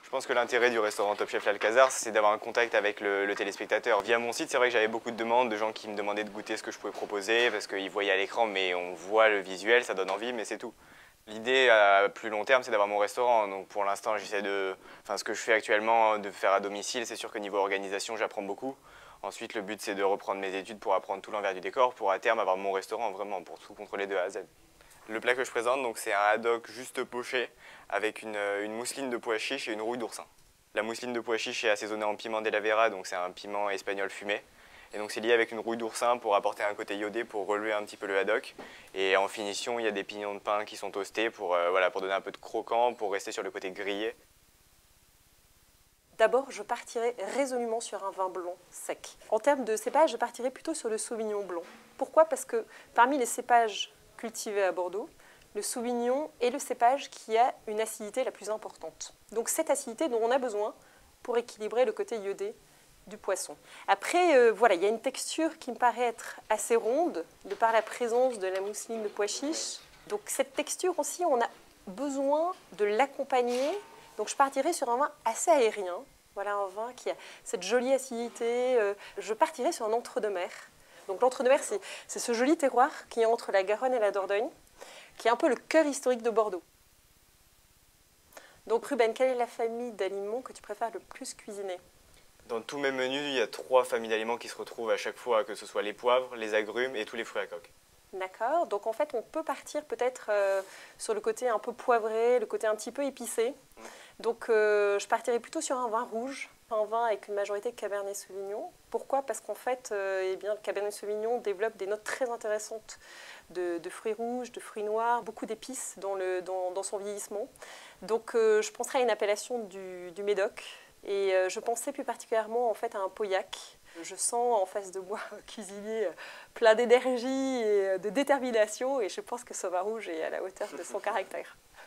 Je pense que l'intérêt du restaurant Top Chef L'Alcazar, c'est d'avoir un contact avec le téléspectateur. Via mon site, c'est vrai que j'avais beaucoup de demandes de gens qui me demandaient de goûter ce que je pouvais proposer parce qu'ils voyaient à l'écran, mais on voit le visuel, ça donne envie, mais c'est tout. L'idée à plus long terme, c'est d'avoir mon restaurant. Donc pour l'instant, j'essaie ce que je fais actuellement, de faire à domicile. C'est sûr que niveau organisation, j'apprends beaucoup. Ensuite, le but, c'est de reprendre mes études pour apprendre tout l'envers du décor, pour à terme avoir mon restaurant, vraiment, pour tout contrôler de A à Z. Le plat que je présente, c'est un haddock juste poché avec une mousseline de pois chiches et une rouille d'oursin. La mousseline de pois chiches est assaisonnée en piment de la Vera, donc c'est un piment espagnol fumé. Et donc c'est lié avec une rouille d'oursin pour apporter un côté iodé, pour relever un petit peu le haddock. Et en finition, il y a des pignons de pain qui sont toastés pour donner un peu de croquant, pour rester sur le côté grillé. D'abord, je partirai résolument sur un vin blanc sec. En termes de cépage, je partirai plutôt sur le Sauvignon blanc. Pourquoi? Parce que parmi les cépages cultivés à Bordeaux, le Sauvignon est le cépage qui a une acidité la plus importante. Donc cette acidité dont on a besoin pour équilibrer le côté iodé du poisson. Après, voilà, il y a une texture qui me paraît être assez ronde, de par la présence de la mousseline de pois chiches. Donc cette texture aussi, on a besoin de l'accompagner. Donc je partirai sur un vin assez aérien. Voilà un vin qui a cette jolie acidité. Je partirai sur un entre-deux-mer. Donc l'entre-deux-mer, c'est ce joli terroir qui est entre la Garonne et la Dordogne, qui est un peu le cœur historique de Bordeaux. Donc Ruben, quelle est la famille d'aliments que tu préfères le plus cuisiner? Dans tous mes menus, il y a 3 familles d'aliments qui se retrouvent à chaque fois, que ce soit les poivres, les agrumes et tous les fruits à coque. D'accord, donc en fait on peut partir peut-être sur le côté un peu poivré, le côté un petit peu épicé. Donc je partirai plutôt sur un vin rouge, un vin avec une majorité de Cabernet Sauvignon. Pourquoi? Parce qu'en fait le Cabernet Sauvignon développe des notes très intéressantes de fruits rouges, de fruits noirs, beaucoup d'épices dans son vieillissement. Donc je penserai à une appellation du Médoc et je pensais plus particulièrement en fait à un Pauillac. Je sens en face de moi un cuisinier plein d'énergie et de détermination et je pense que ce vin rouge est à la hauteur de son caractère.